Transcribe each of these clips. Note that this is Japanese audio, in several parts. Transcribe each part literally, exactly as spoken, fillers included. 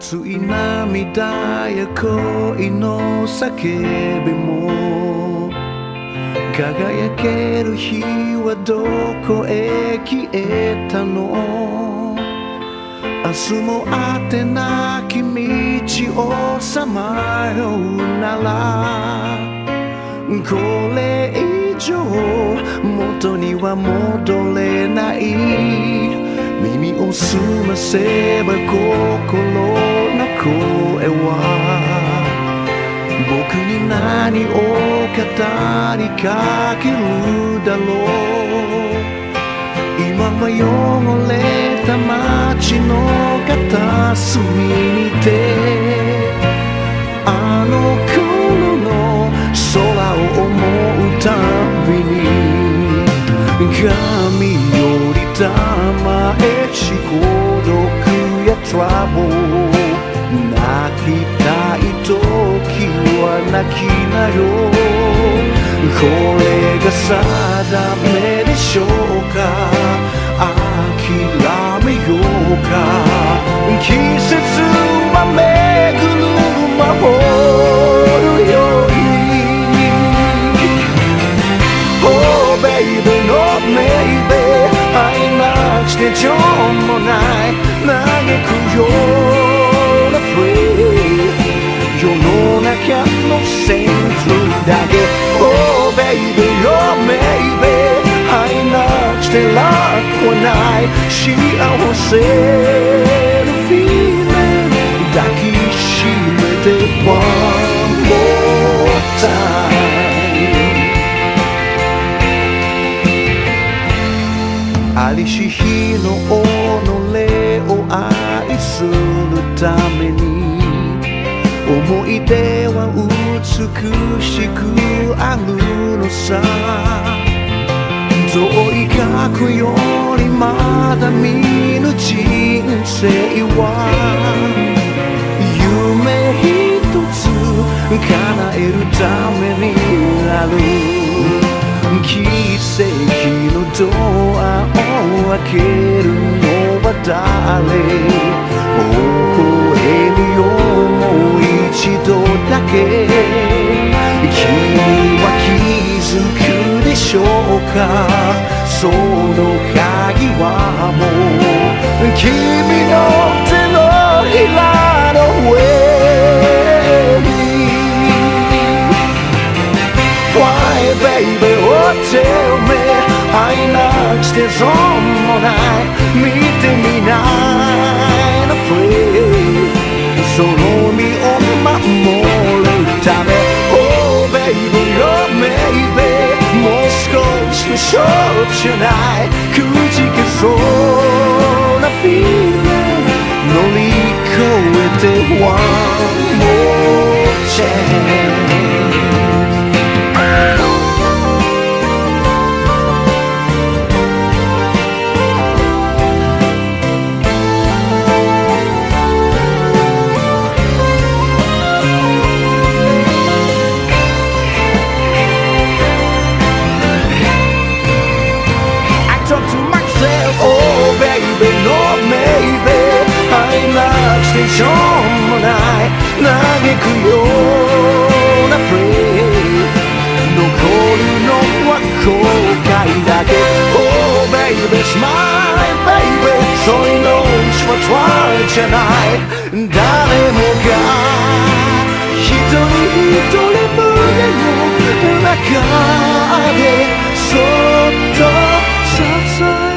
熱い涙や恋の叫びも輝ける日はどこへ消えたの。明日も果てなき道をさまようならこれ以上元には戻れない。耳を澄ませば心の声は僕に何を語りかけるだろう。今は汚れた街の片隅にてあの頃の空を思うたびに髪よりたまえし孤独やトラブル泣きたい時は泣きなよ。これが定めでしょうか。諦めようか。季節は巡る魔法のように Oh baby no maybe 愛なくして情もない嘆くようなフレーズ世の中のセンスだけ Oh baby oh maybe 愛なくして楽はない幸せの feeling 抱きしめて One more time ありし日の己を愛するために思い出は美しくあるのさ。遠い過去よりまだ見ぬ人生は夢一つ叶えるためにある。奇跡のドアを開けるのは誰。微笑むよもう一度だけ君は気づくでしょうか。その鍵はもう君の手のひらの上に Why baby oh tell me 愛なくして損もない見てみないの free その身を守るため Oh baby oh maybe もう少しでしょうじゃないくじけそうな feeling 乗り越えて One more chance Oh baby no maybe 愛なくしてしょうもない嘆くようなフレーズ残るのは後悔だけ Oh baby smile baby そういうのは try じゃない誰もが一人一人胸の中でそっと支え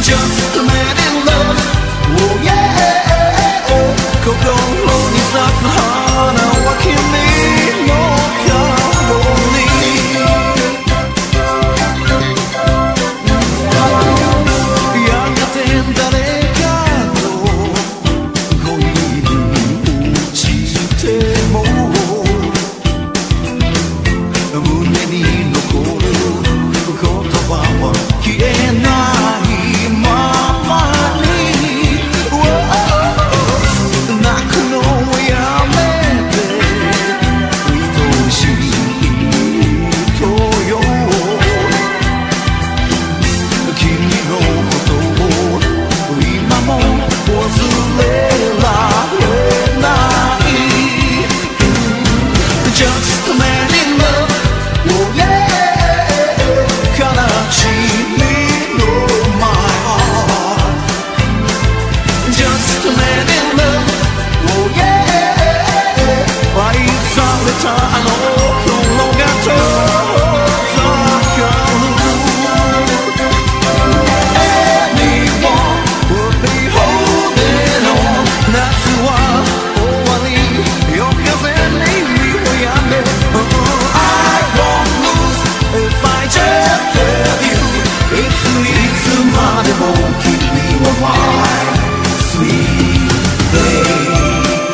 Just a man in love, oh yeah 心に咲く花は君の顔にやがて誰かの恋に落ちても胸に残る言葉は消えないままに泣くのをやめて愛しい人よ君のことを今も忘れられない Just a man in love, oh yeah 悲しみの my heart Just a man in love, oh yeah 愛されたあの頃が遠ざかる Anyone would be holding on 夏は終わり夜風に身をやめ I won't lose if I just have you いついつまでも君は my sweet babe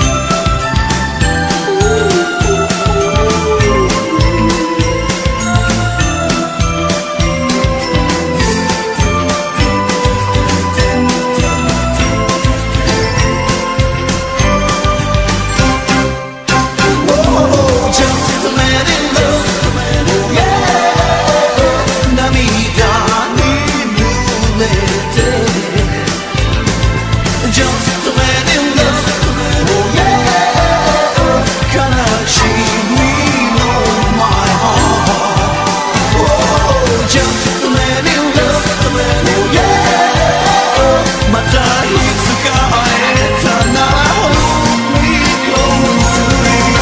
Oh, just a man in love, oh yeah 涙に濡れて Just a man in love, oh yeah 悲しみの my heart Oh, just a man in love, oh yeah またいつか会えたなら Hold me close to you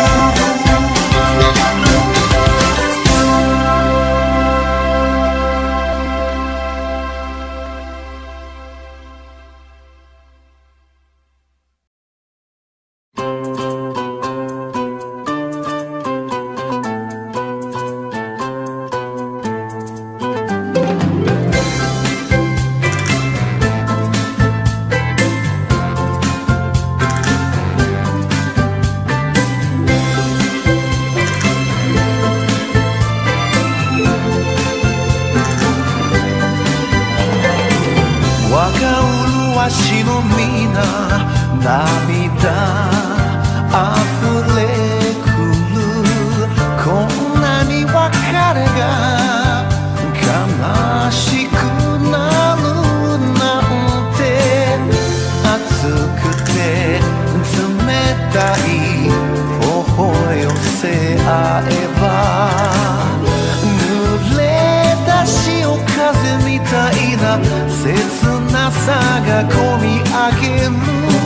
若麗しの皆涙溢れくるこんなに別れが悲しくなるなんて熱くて冷たい頬寄せ合えば濡れ出しを風みたいな切なさがこみ上げる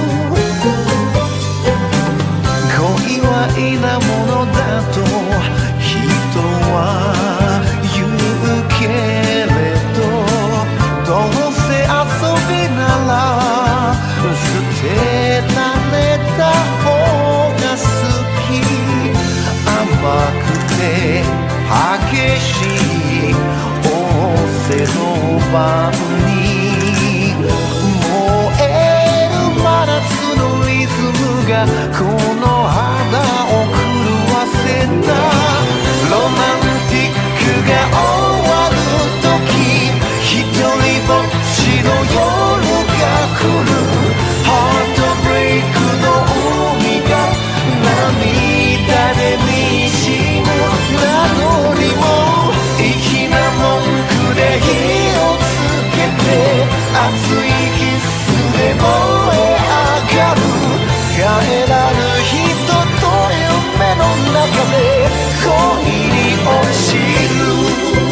恋はいなものだと人は言うけれどどうせ遊びなら捨てられた方が好き甘くて激しい仰せの晩に燃える真夏のリズムがこの肌を狂わせたロマンティックが終わる時一人ぼっちの夜が来るハートブレイクの海が涙でにじむなのにも粋な文句で火をつけて熱いキスで燃え上がる帰らぬ人と夢の中で恋に落ちる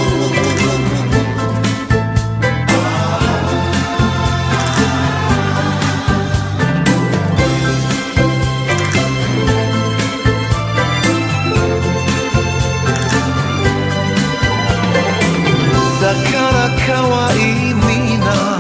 だから可愛いみんな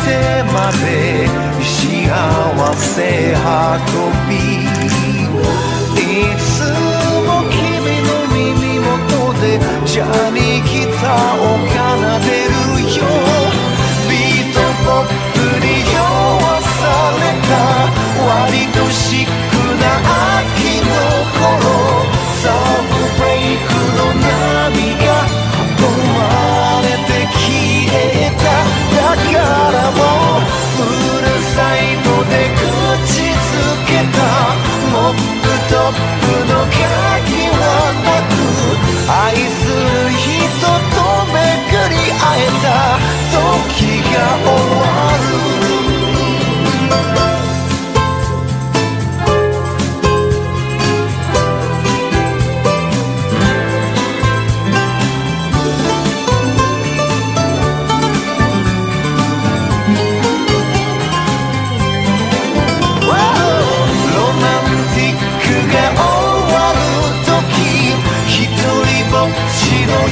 てまで幸せ運びいつも君の耳元でジャニギターを奏でるよビートポップに酔わされた割とシックな秋の頃ソフトブレイクの波が生まれて消えただからもうフルサイドで口づけたモップトップの鍵はなく愛する人と巡り会えた時が終わる夜が来る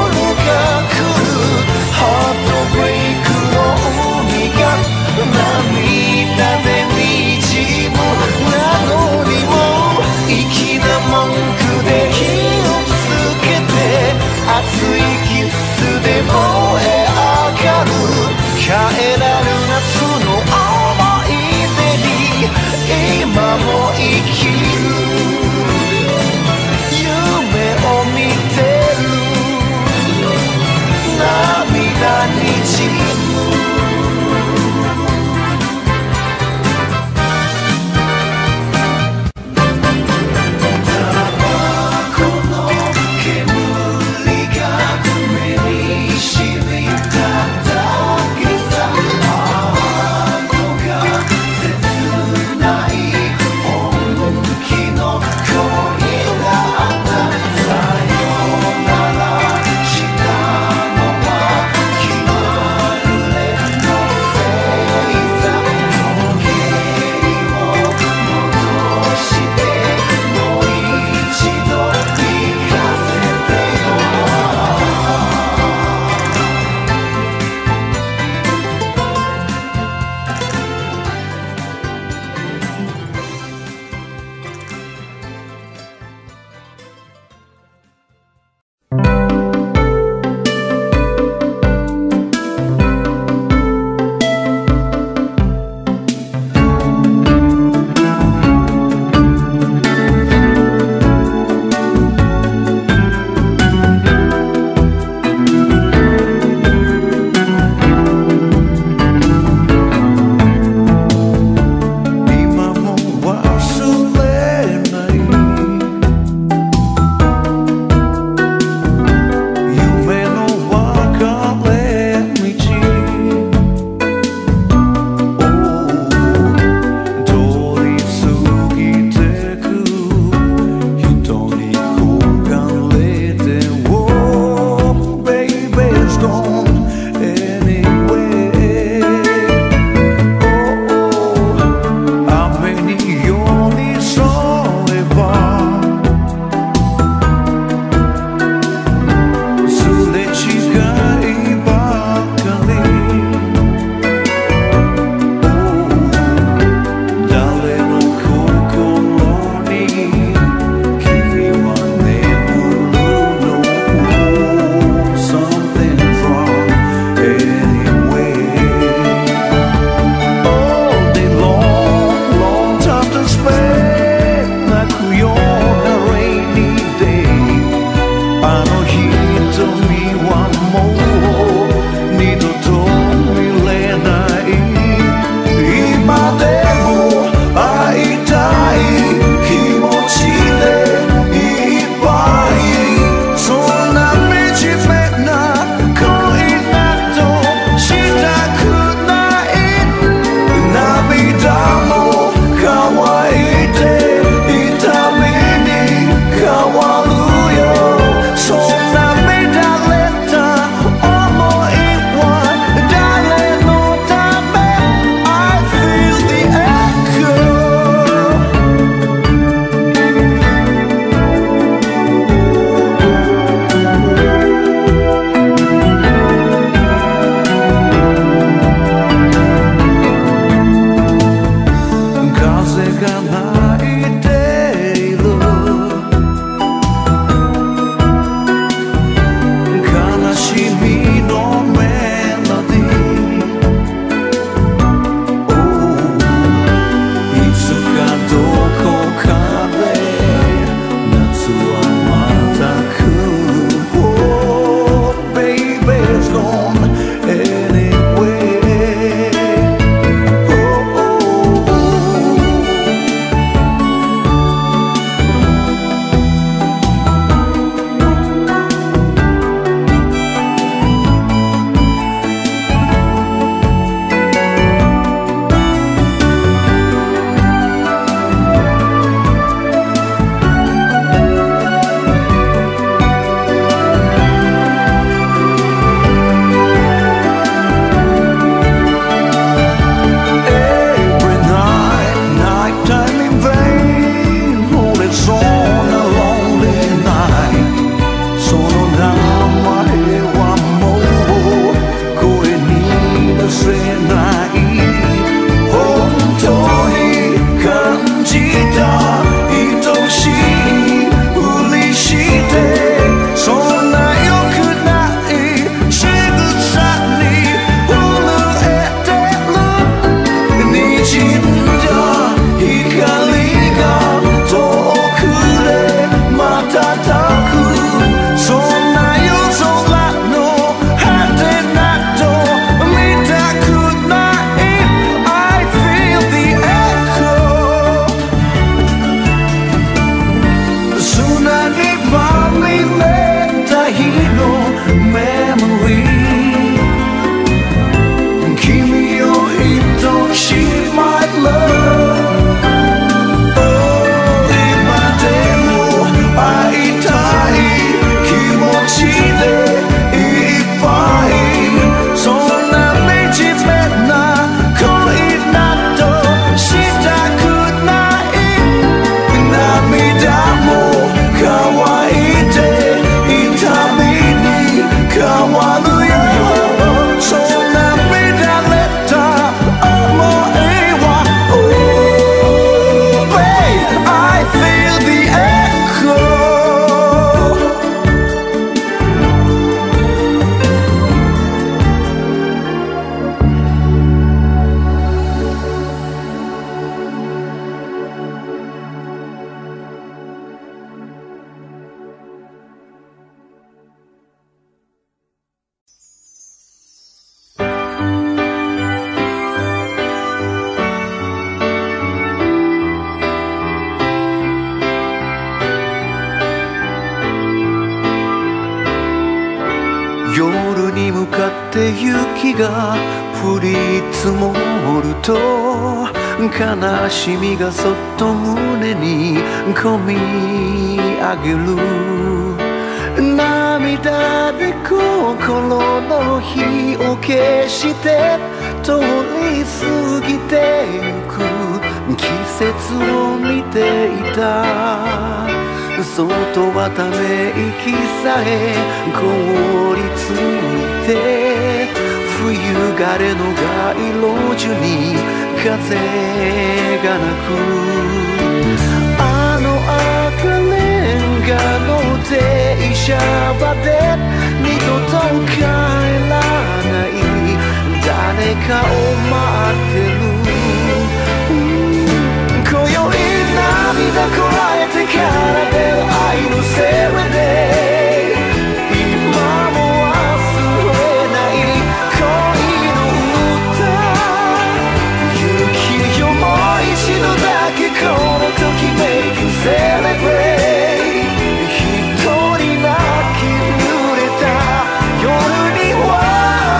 ハートブレイクの海が涙で滲むなのにも粋な文句で火をつけて熱いキスで燃え上がる帰らぬ夏の思い出に今も生きる夢を見て涙にじむタバコの煙が目に染みただけさあのが切ない本気の恋だったさよならしたのは決まりで雪が降り積もると悲しみがそっと胸にこみ上げる。涙で心の火を消して通り過ぎてゆく季節を見ていた。外はため息さえ凍りついて冬枯れの街路樹に風が鳴く。あの赤レンガの停車場で二度と帰らない誰かを待ってる。今宵涙こらえてから出る愛のセレで今も忘れない恋の歌。雪よもう一度だけこのときめくセレブレイ。一人泣き濡れた夜には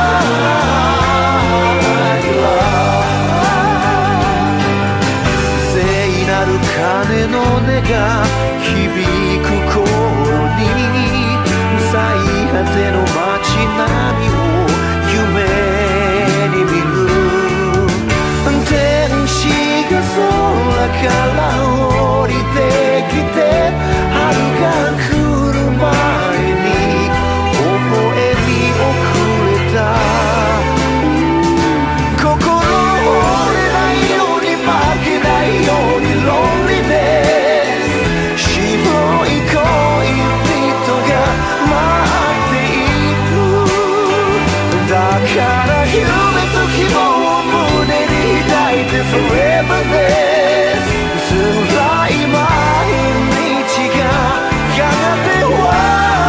聖なる鐘の音が響く頃に最果ての街並みを夢に見る。天使が空から降りてきて春が来る前に微笑み遅れた。心折れないように負けないようにロンリネス白い恋人が待っている。だから夢と希望を胸に抱いて Foreverです辛い毎日がやがて終わ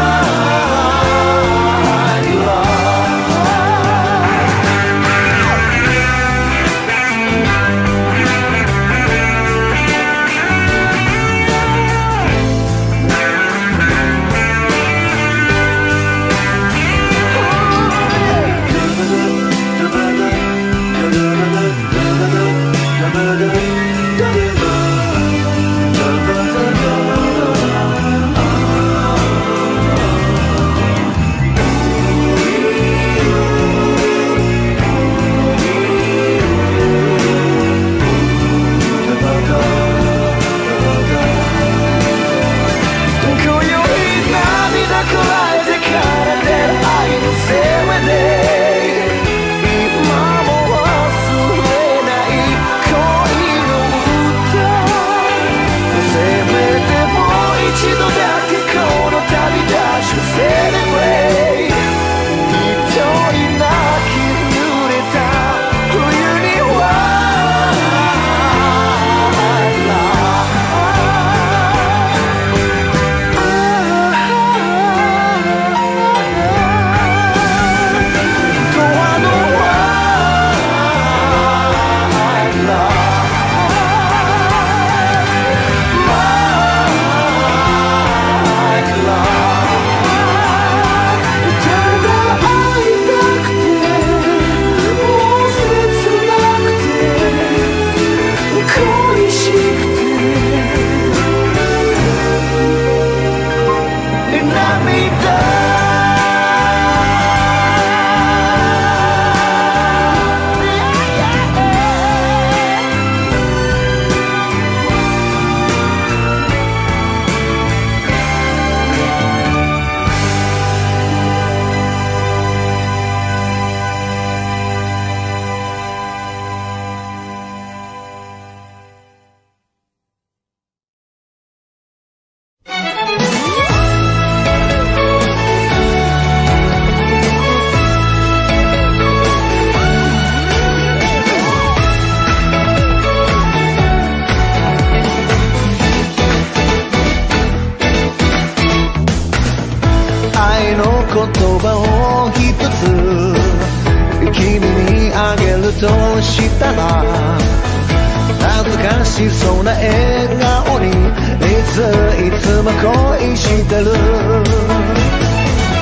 言葉を一つ君にあげるとしたら恥ずかしそうな笑顔にいついつも恋してる。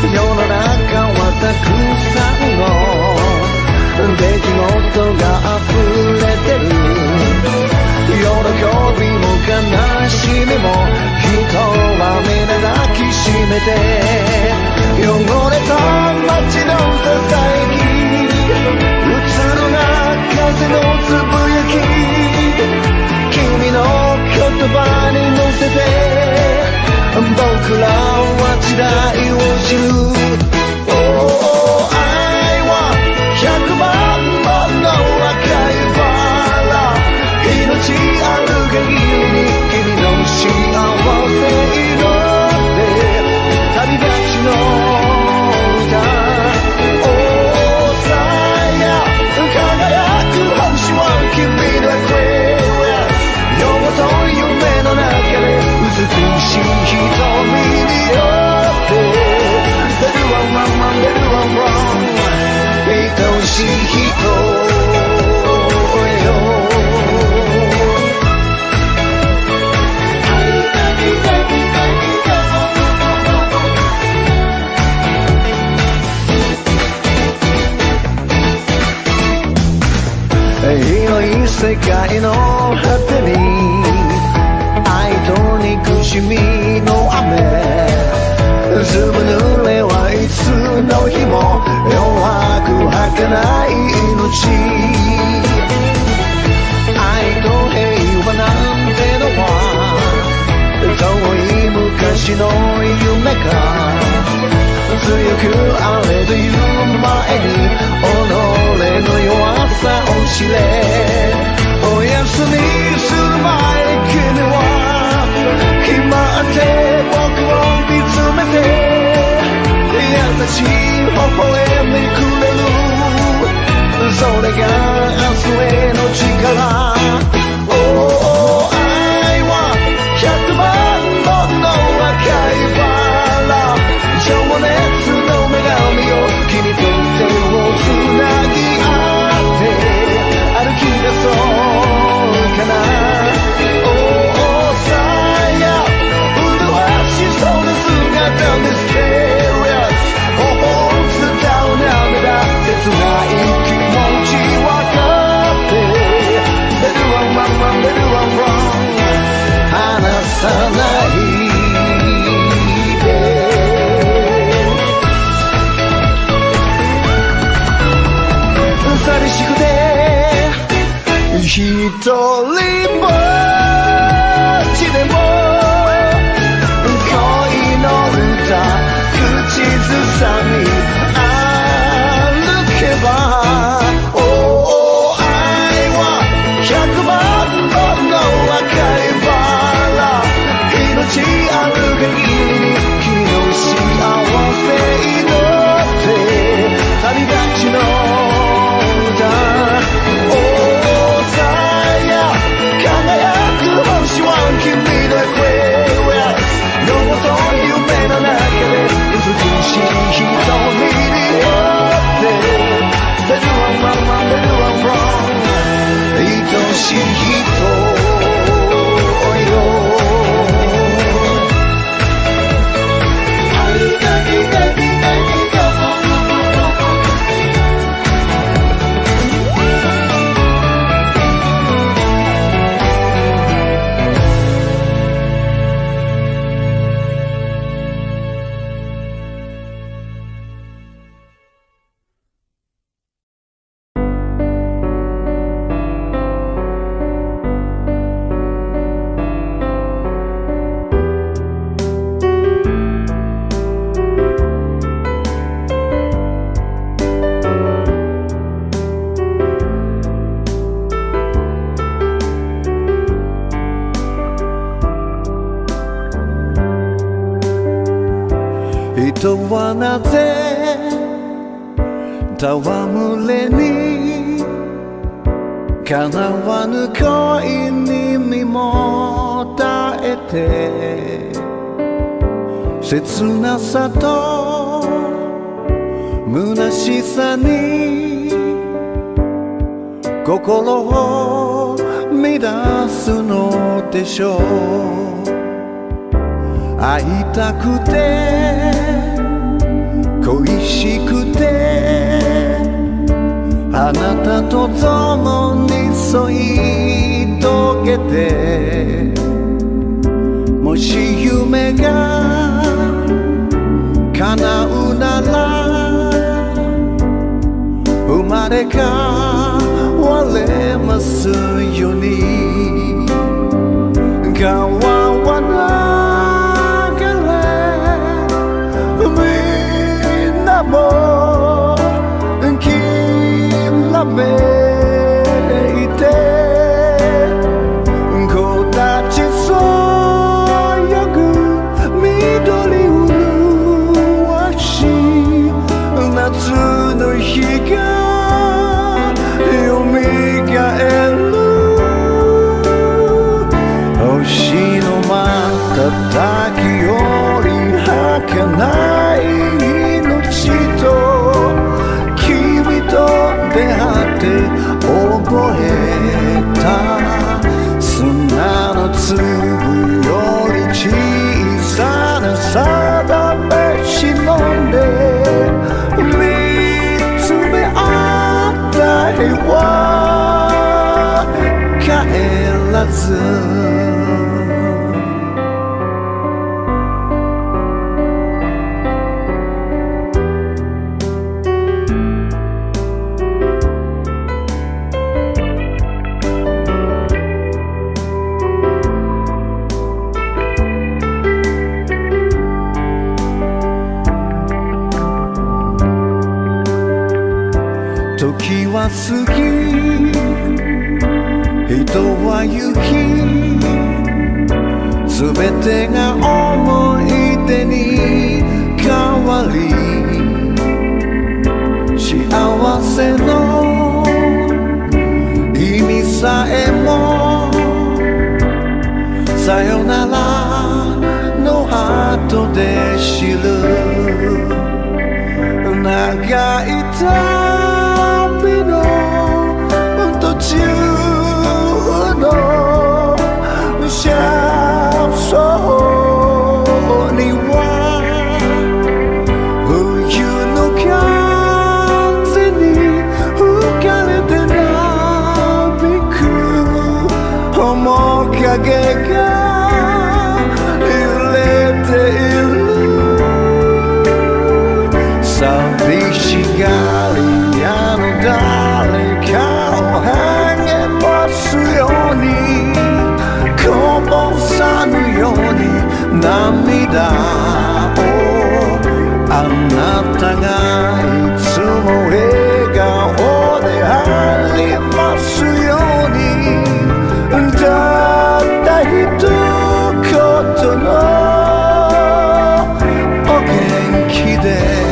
世の中はたくさんの出来事が溢れてる。喜びも悲しみも人は皆抱きしめて、汚れた街のささやき、うつろな風のつぶやき、君の言葉に乗せて僕らは時代を知る。Oh, 愛は百万本の赤いバラ、命ある限りに君の幸せ祈って旅立ちの歌。Oh, さや輝く星は君のエクエリアス、夜ごと夢の中で美しい瞳によって出るわまま出るわわ愛しい人よ。広い世界の果てに愛と憎しみの雨、ずぶ濡れはいつの日も弱く儚い命、愛と平和なんてのは遠い昔の夢か、強くあれという前に己の弱さを知れ。おやすみする前に君は決まって僕を見つめて優しい微笑みくれる。それが明日への力。Oh, 愛は百万本の赤いバラ、情熱の女神を君と手をつなぎ合って歩き出そうかな。Oh, さや麗しそうな姿ミステリアス、頬を伝う涙、切ない気持ち分かって出るわまま出るわ wrong 離さない寂しくて一人ぼっちでも恋の歌口ずさみ歩けば、Oh, 愛は百万本の赤いバラ、命ある限り君の幸せ祈って旅立ちの君のエクエリアス、夜ごと夢の中で美しい瞳によって出るわまま出るわ wrong 愛しい人よ。人はなぜ戯れに叶わぬ恋に身もたえて、切なさと虚しさに心を乱すのでしょう。会いたくて恋しくてあなたと共に添い遂げて、もし夢が叶うなら生まれ変われますように。川は流れみんなもきらめいて、子たちそよぐ緑麗しい夏の日がよみがえる。星の瞬きより儚い命と君と出会って覚えた砂の粒より小さな定め忍んで見つめ合った日は帰らず。時は過ぎ人は行き、すべてが思い出に変わり、幸せの意味さえもさよならの後で知る。長い旅の途中の車窓には冬の風に吹かれてなびく面影が揺れている。寂しがり屋の誰かを励ますように、こぼさぬように涙を、あなたがいつも笑顔でありますように、たった一言のお元気で。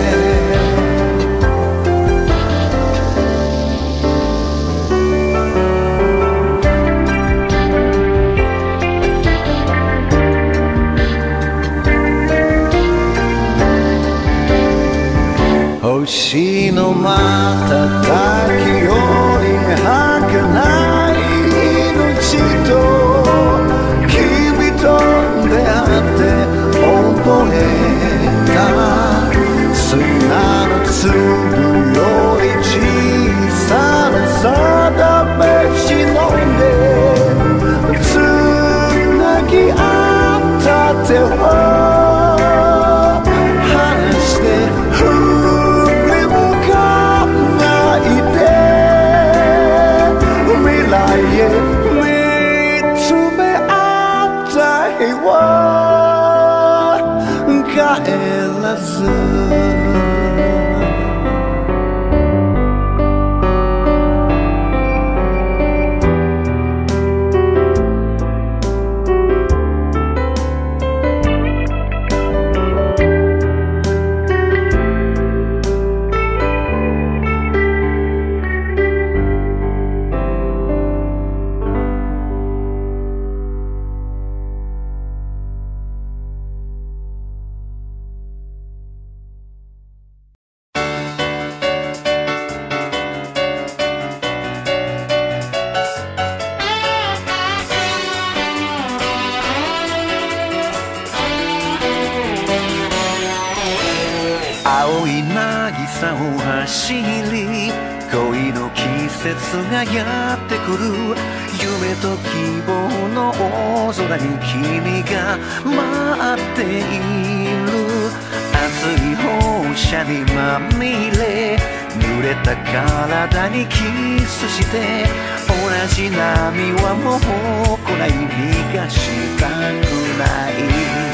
さを走り恋の季節がやってくる夢と希望の大空に君が待っている熱い放射にまみれ濡れた体にキスして同じ波はもう来ない逃がしたくない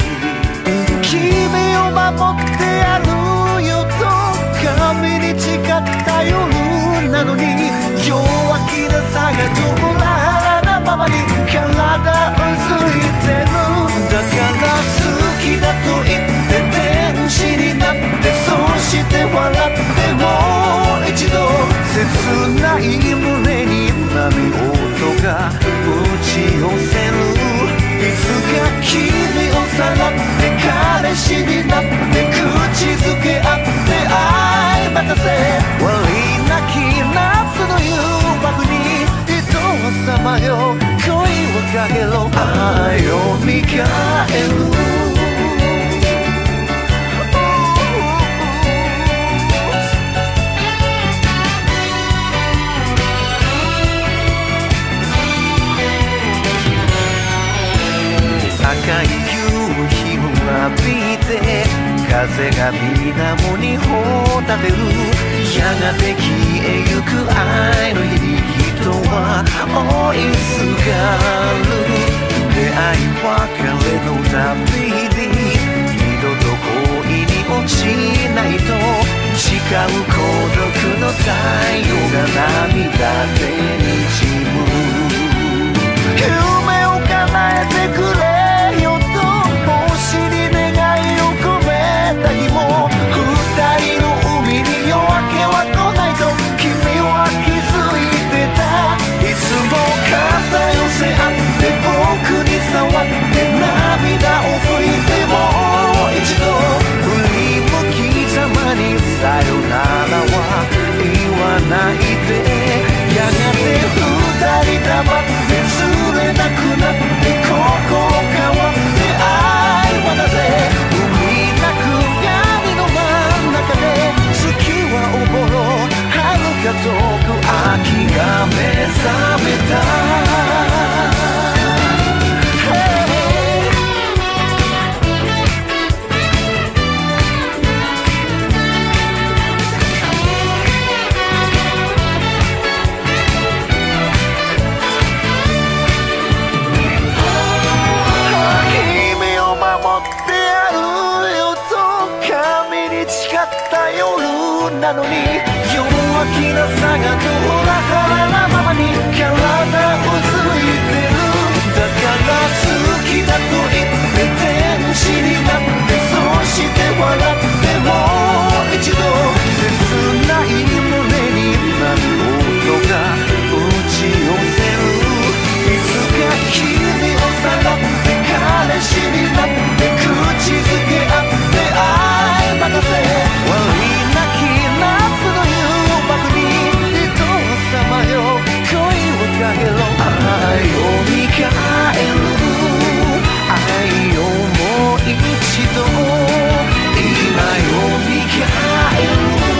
君を守ってやるよと神に誓った夜なのに弱気なさがドラなままに体うずいてるだから好きだと言って天使になってそして笑ってもう一度切ない胸に波音が打ち寄せるいつか君をさらって彼氏になって口づけ合って愛任せ悪いなき夏の誘惑に人はさまよ恋をかけろ愛を見返る赤い夕日を浴びて風が水面に帆立てるやがて消えゆく愛の日々人は追いすがる出会い別れの旅に二度と恋に落ちないと誓う孤独の太陽が涙でにじむ夢を叶えてくれ星に願いを込めた日も二人の海に夜明けは来ないと君は気づいてたいつも肩寄せ合って僕に触って涙を拭いてもう一度振り向きざまにさよならは言わないでやがて二人黙って釣れなくなって心変わってなぜ海なく闇の真ん中で月はおぼろ遥か遠く秋が目覚めたなのに弱気なさがドラハラなままに体をついてるだから好きだと言って天使になってそして笑ってもう一度切ない胸に波音が打ち寄せるいつか君をさらって彼氏になって口づけ合って愛任せ悪い夏の誘惑に人さまよ恋をかけろ愛を見返る愛をもう一度今を見返る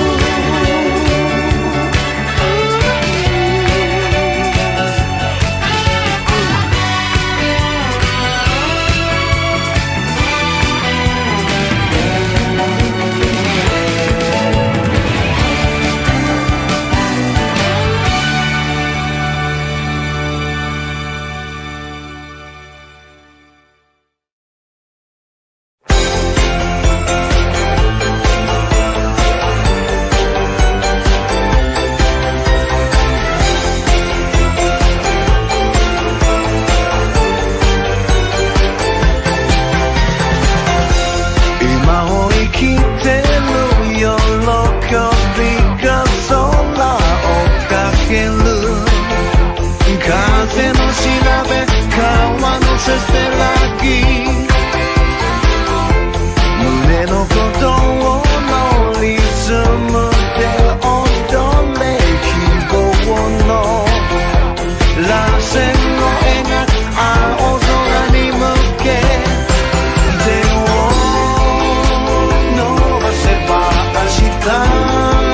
た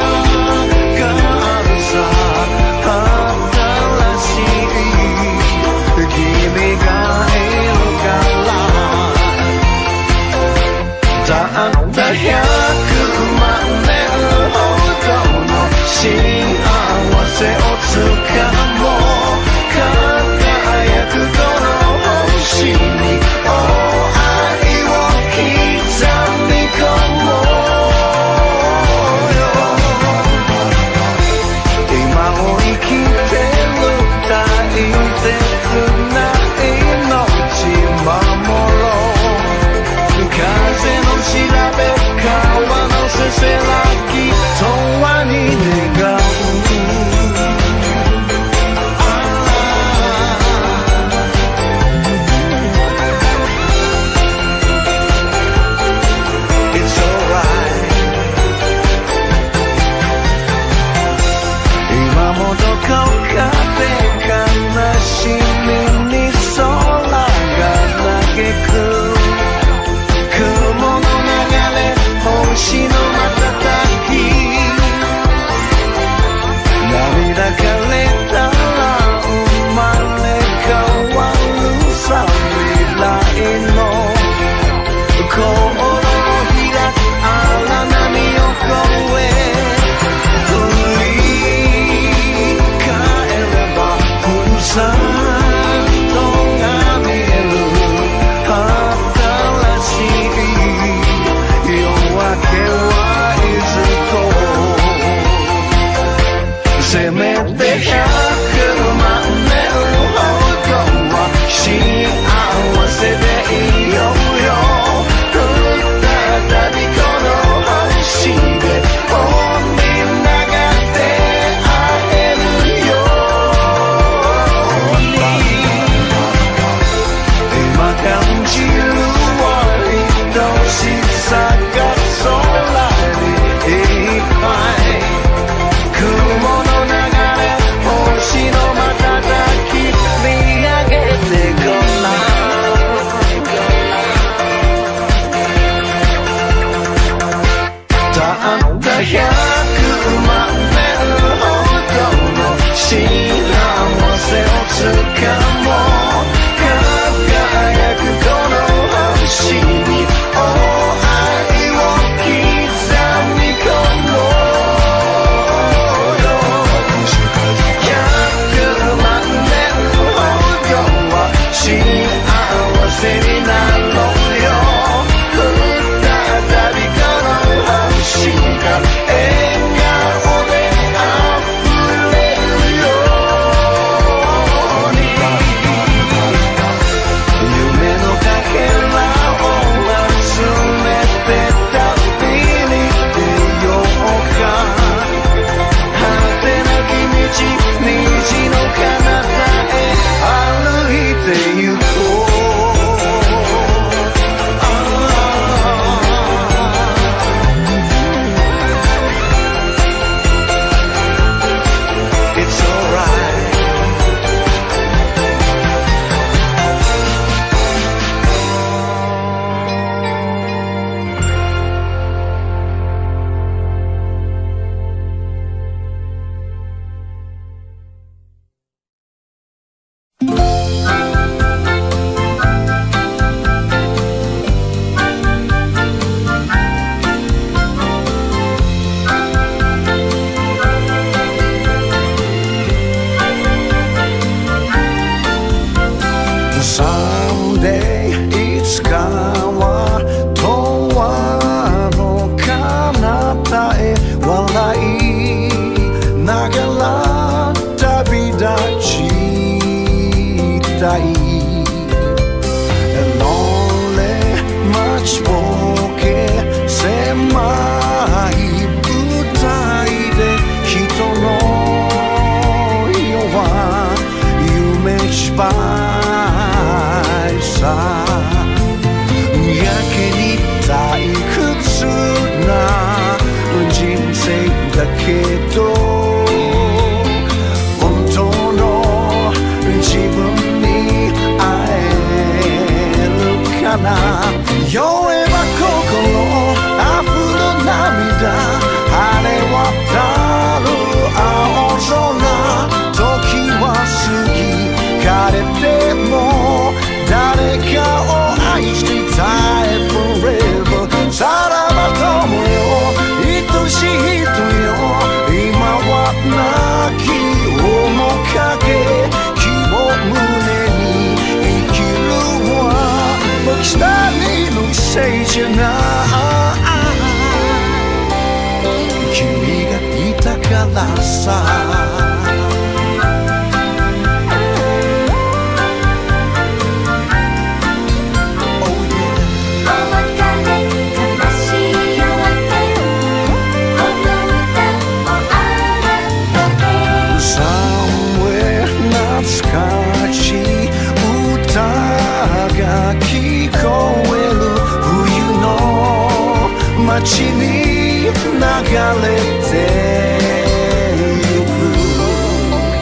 街に流れてゆく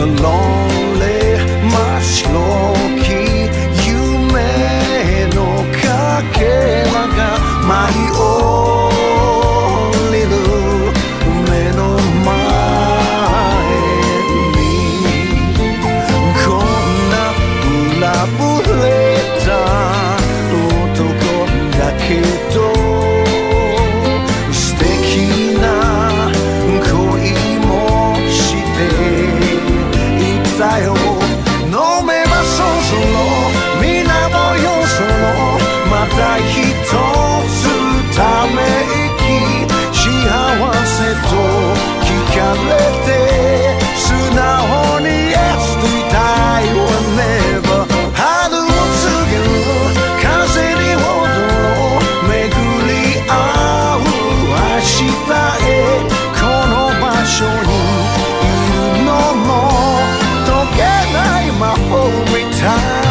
Lonely 真っ白き夢のかけらが舞い降りる目の前にこんな裏ぶれた男だけど素敵な恋もしていたよ飲めばそろそろ皆もよそろまた一つため息幸せと聞かれて素直に Yes と言いたい Whenever 春を告げる風に踊ろう巡り合う明日へこの場所にいるのも解けない魔法みたい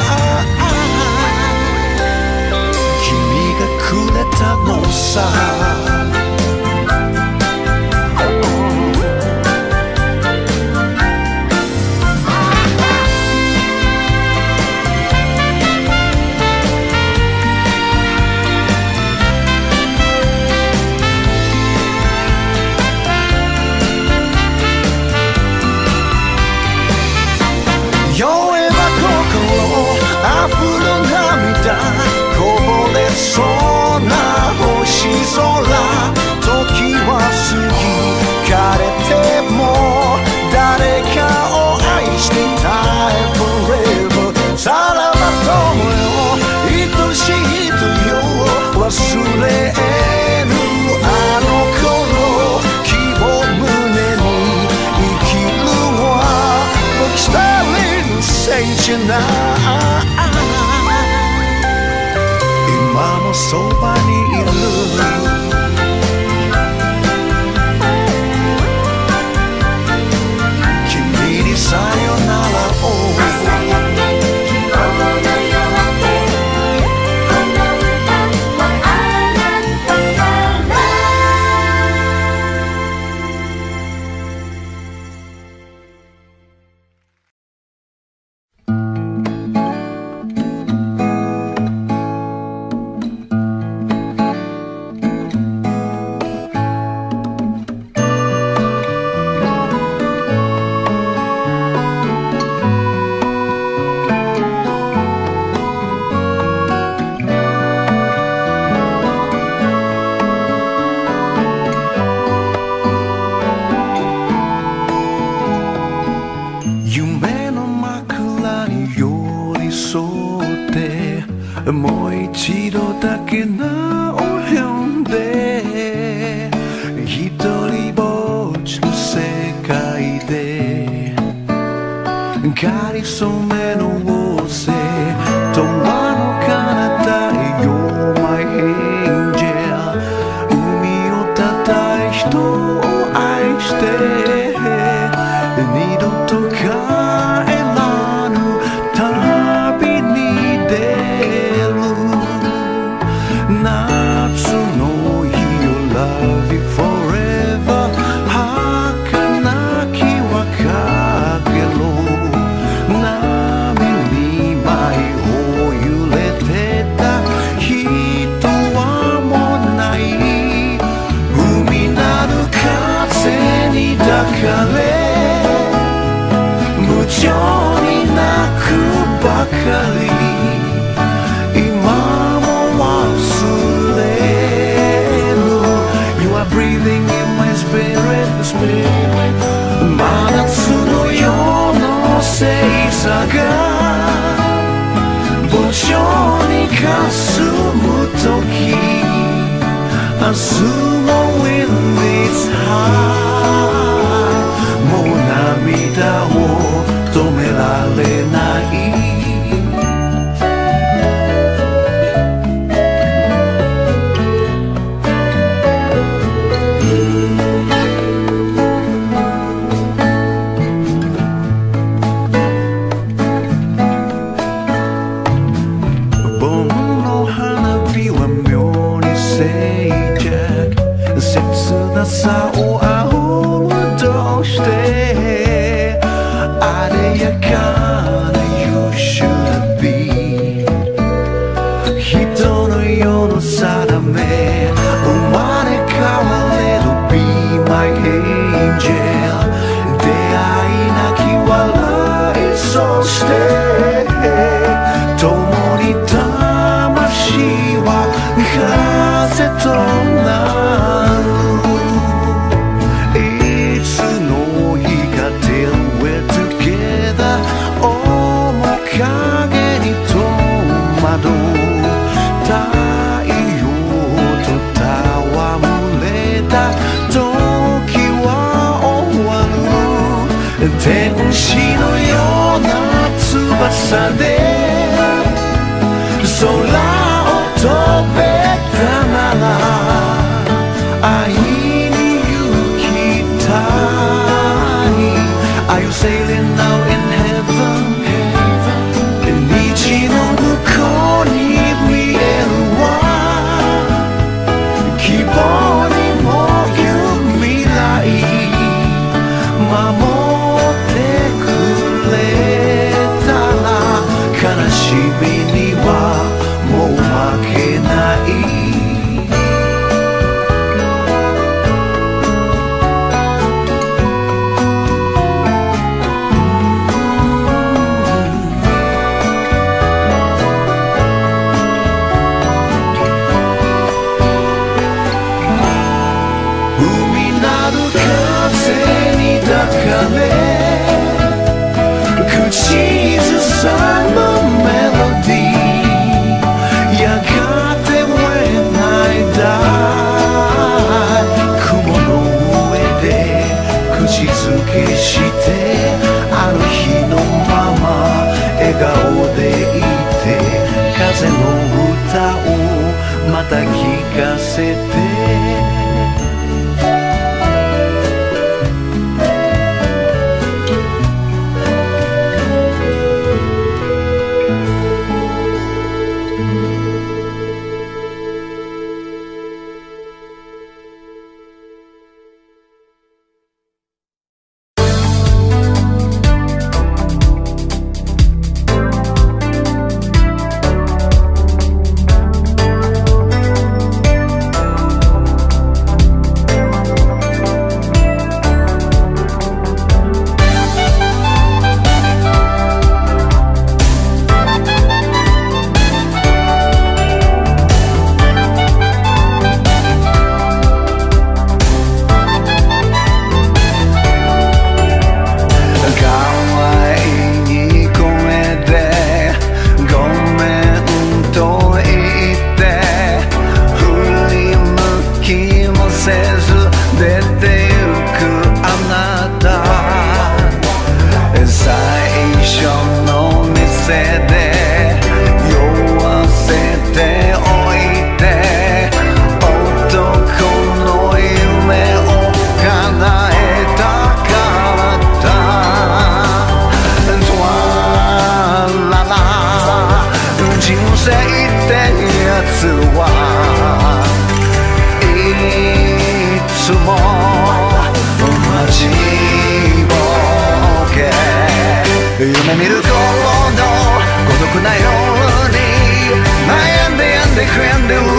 君がくれたのさ酔えば心あふる涙こぼれそうな星空時は過ぎ枯れても誰かを愛していたい Forever さらば友よ愛しい人よ忘れぬあの頃希望胸に生きるは僕一人せいじゃない今もそばにいる君にさよならを朝焼け希望の夜明けこの歌はあなたから夢の枕に寄り添ってもう一度だけ名を呼んで一人ぼっちの世界でかりそめの王星永遠の彼方へ You're my angel 海をたたえ人を愛して二度と帰らぬ旅に出る夏の日を Love you forever 儚き別れろ波に舞を揺れてた人はもうない海なる風に抱かれ無情に泣くばかり今も忘れぬ You are breathing in my spirit, spirit 真夏の夜の星座が墓所に霞む時明日の wind is high もう涙を止められない盆の花火は妙に静寂切なさを煽るどうしてあでやかな You should be 人の世の定め生まれ変われる Be my angel 出会いなき笑いそして共に魂は風となるいつの日か Till we're together 面影に戸惑う太陽と戯れた時は終わる天使のような翼で空を飛べたなら会いに行きたい Are you sailing now in heaven? 虹の向こうに見えるわ希望にもう未来守ってくれたら悲しみにはもう負けない海なる風に抱かれ口ずさむメロディーやがて When I die 雲の上で口づけしてあの日のまま笑顔でいて風の歌をまた聞かせて夢見る頃の孤独な夜に悩んで病んで悔やんでうるる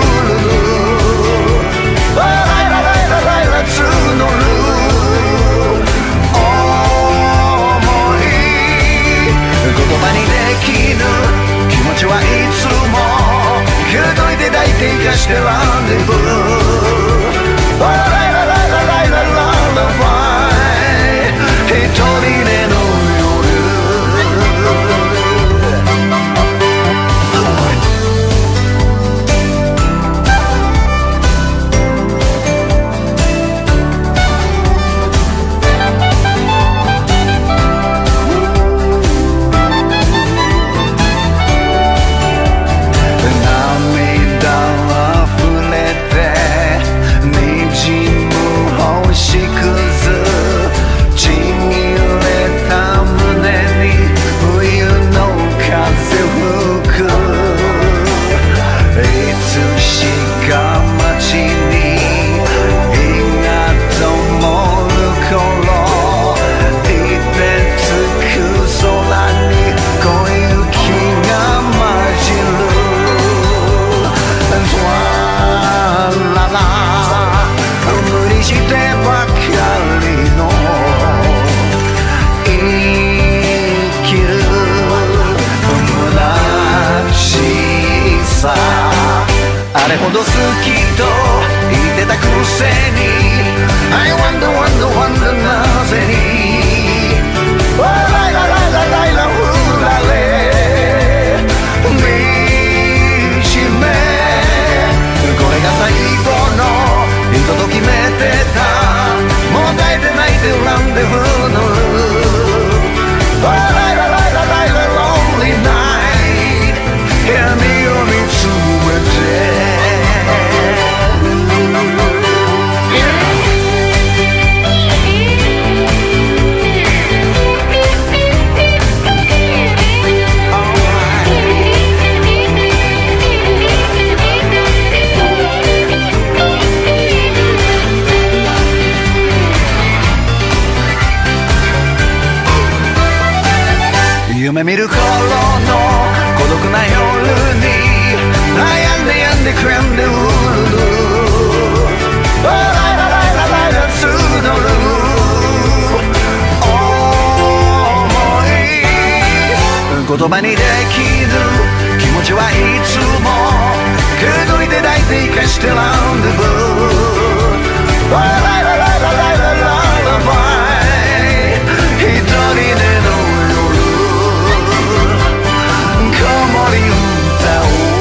ライラライラライラ募る想い言葉にできぬ気持ちはいつも一人で抱いて生かしてランデブーライラライラライラララバイ一人での涙溢れて脅すきと言ってたくせに I wonder wonder wonder なぜにライラライラライラウラレ見しめこれが最後の人と決めてたもう抱いて泣いて恨んでふのライラライラライラ Lonely night 闇を見つめて夢見る頃の孤独な夜に悩んで病んで悔やんでうるるライライライラライラ募る想い言葉にできる気持ちはいつもくどいて抱いて生かしてランデブーライライライラライラララバイ一人での子守歌を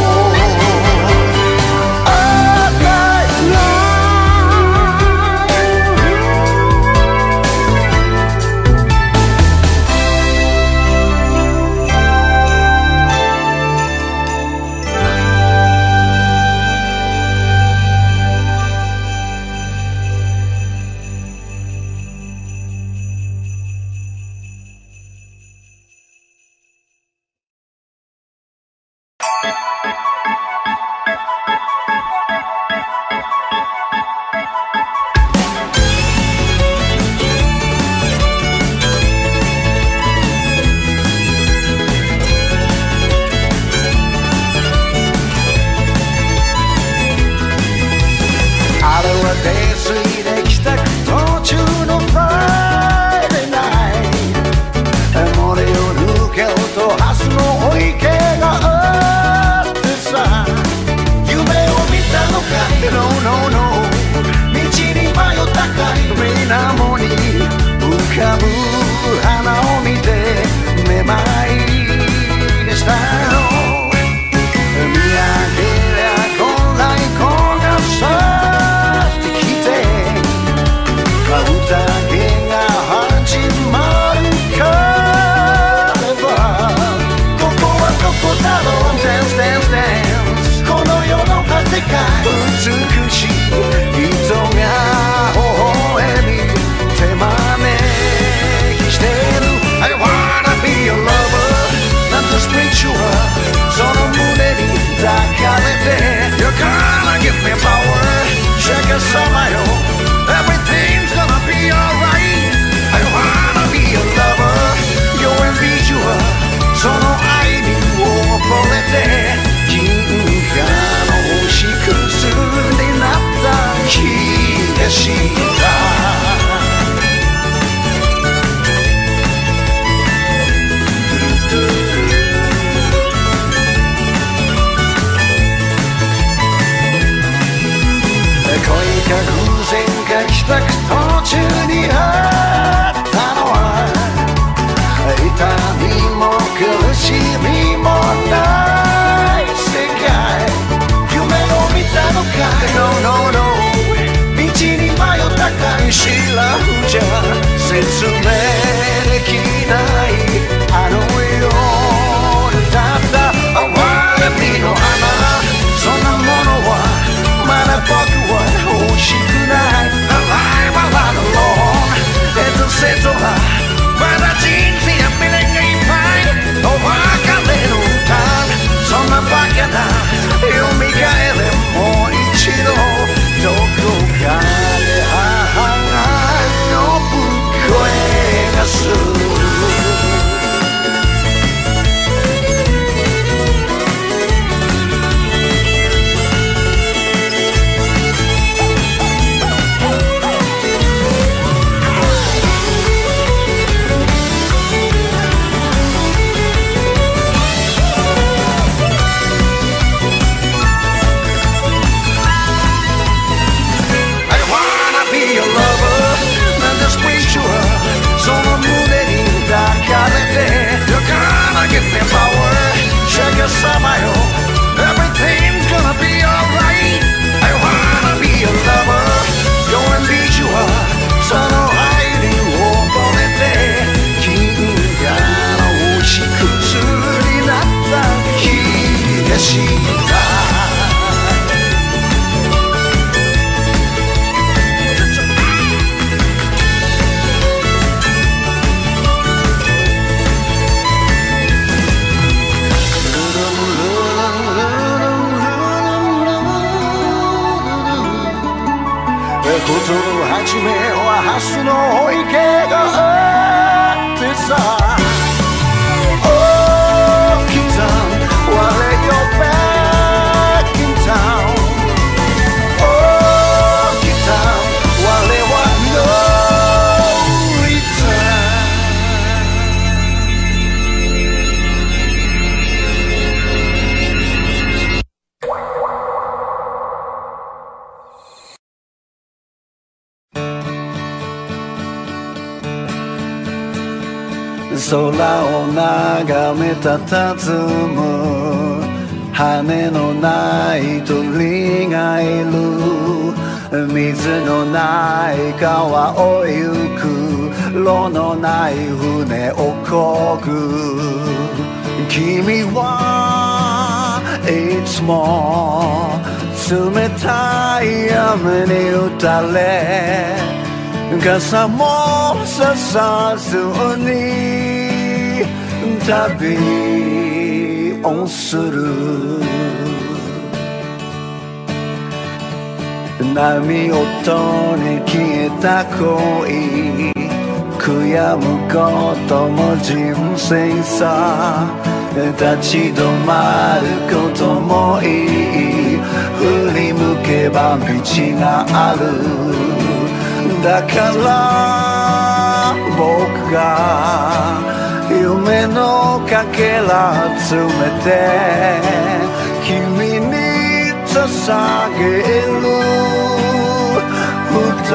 説明できないあの夜だった哀れみの花そんなものはまだ僕は欲しくない Alive, alive 初めはハスの池があってさOh Kitan Wale you're back in town Oh Kitan Wale wa no return空を眺めたたずむ羽のない鳥がいる水のない川を行く路のない船を漕ぐ君はいつも冷たい雨に打たれ傘もささずに旅をする波音に消えた恋悔やむことも人生さ立ち止まることもいい振り向けば道があるだから僕が夢のかけら集めて君に捧げる歌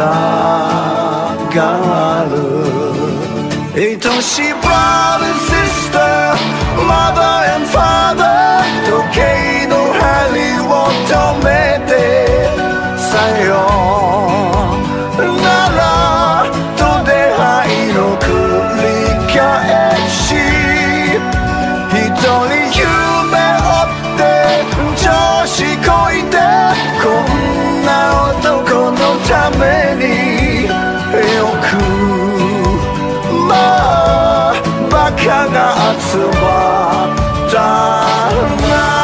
がある愛しい Brother Sister Mother and Father 時計の針を止めてさよならと出会いの繰り返し一人夢追って調子こいてこんな男のためによくまあバカが集まったな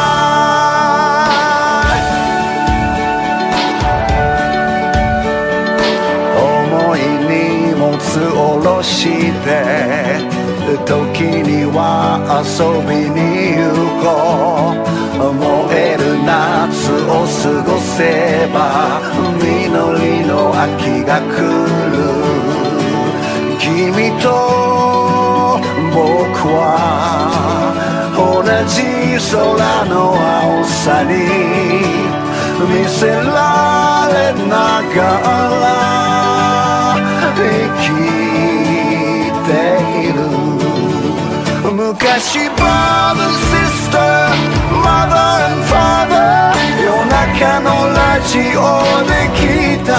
下ろして時には遊びに行こう燃える夏を過ごせば実りの秋が来る君と僕は同じ空の青さに見せられながら生きている昔 Brother Sister Mother and Father 夜中のラジオで聞いた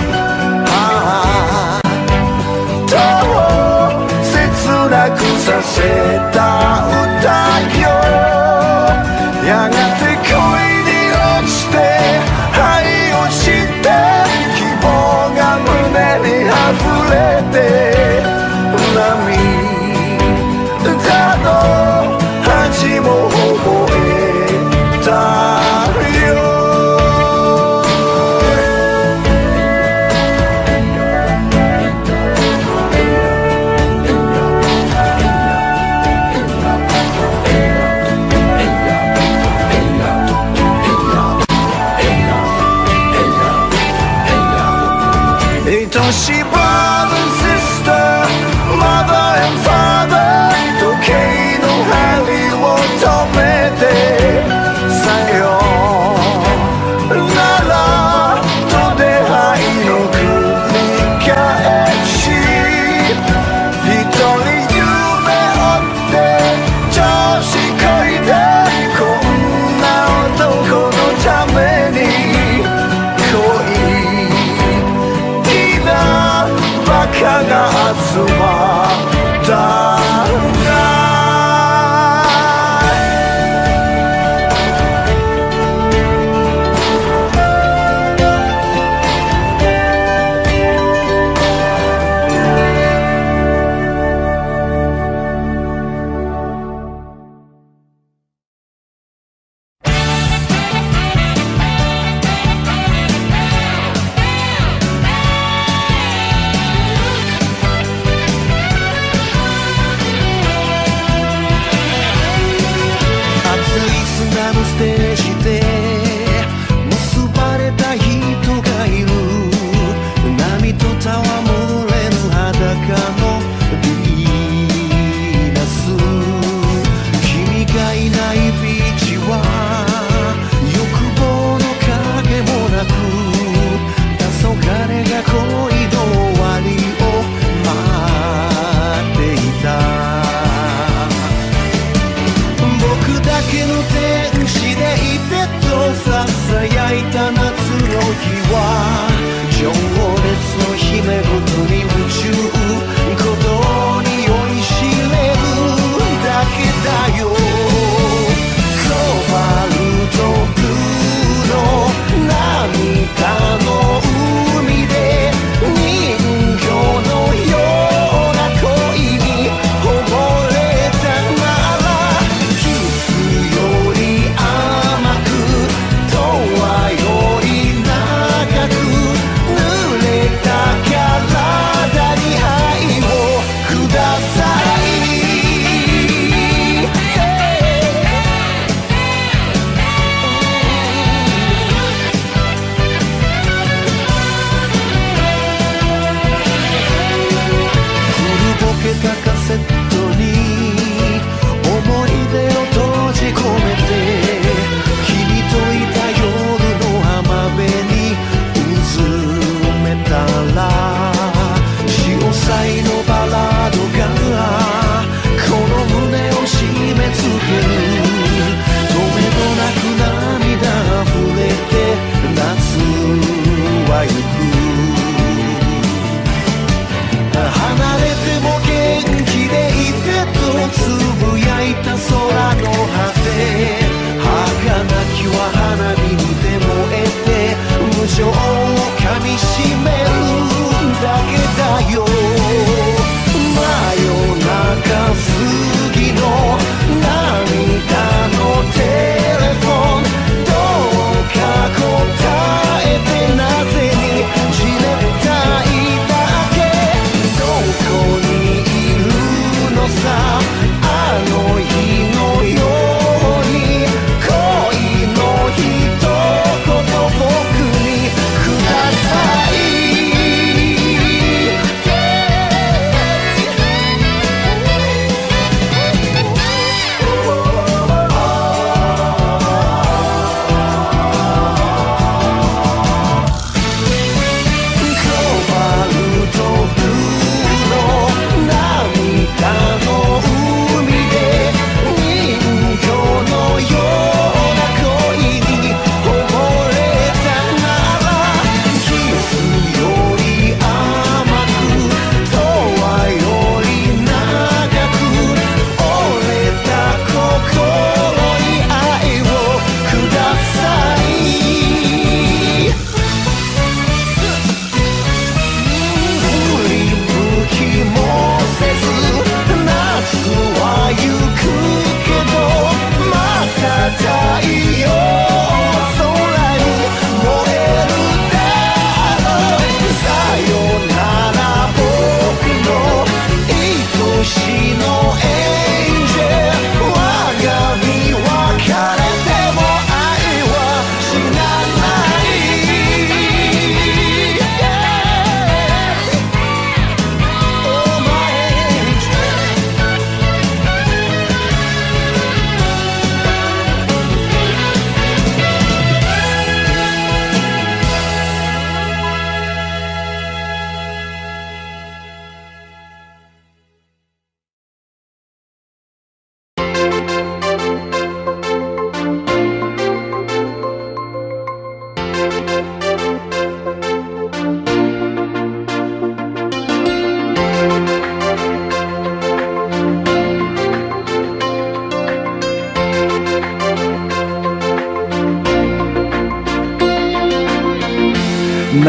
ああと切なくさせた歌よやがて恋に落ちて愛を知って希望が胸に溢れて涙の恥も覚えたよ愛しい Brother Sister Mother and Father 時計の針を止めてさよならと出会いの繰り返し一人夢追って調子こいてこんな男のために恋な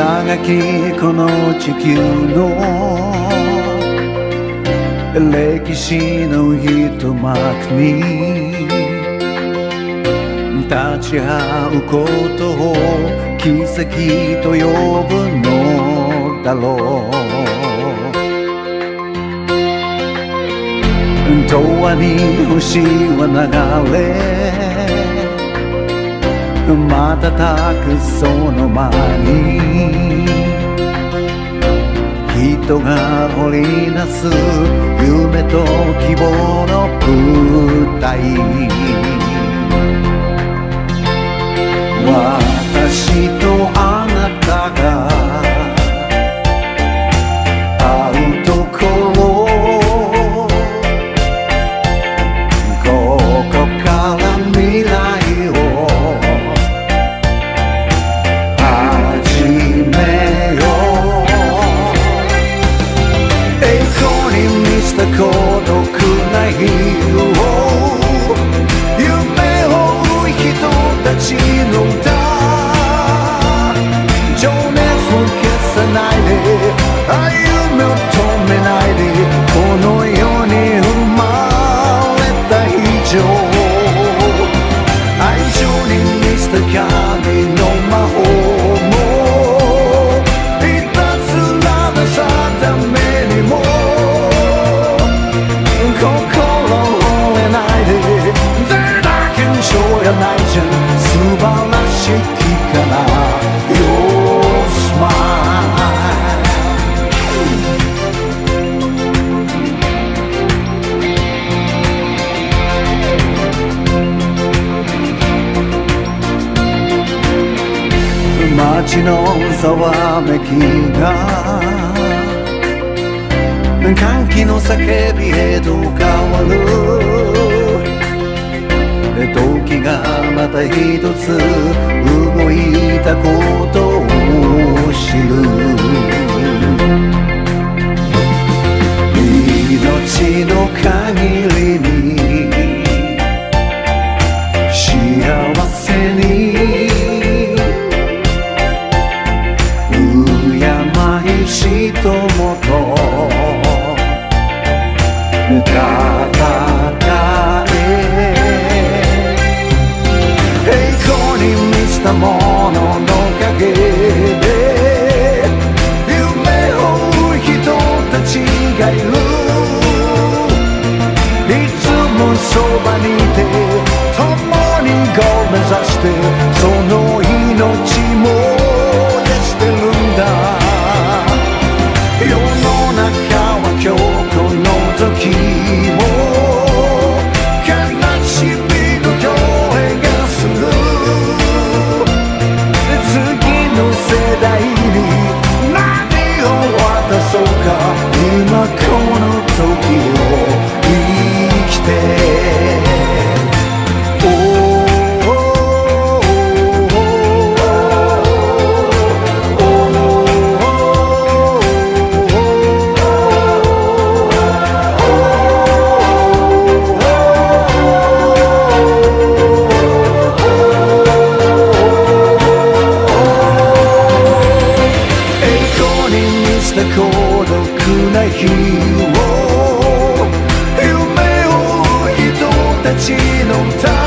長きこの地球の歴史の一幕に立ち会うことを奇跡と呼ぶのだろう。永遠に星は流れ瞬くその間に人が織りなす夢と希望の舞台。私とあなたが会うところ、ここから未来を始めよう。栄光に満ちた孤独な日を夢を追う人たちの歌、情熱を消さないで、歩みを止めないで、この世に生まれた以上、愛情に満ちた神の魔法もいたずらな定めにも心折れないで、誰だけのしょうがないじゃん、素晴らしきから Your smile。 街のざわめきが歓喜の叫びへと変わる。時がまた一つ動いたことを知る。命の限りに幸せに敬い人もと戦え、栄光に満ちたものの陰で夢を追う人たちがいる。いつもそばにいて共にゴール目指して、その命も燃やしてるんだ。世の中は今日この時も悲しみの声がする。次の世代に何を渡そうか、今この時を生きて。孤独な日を夢を追う人たちの歌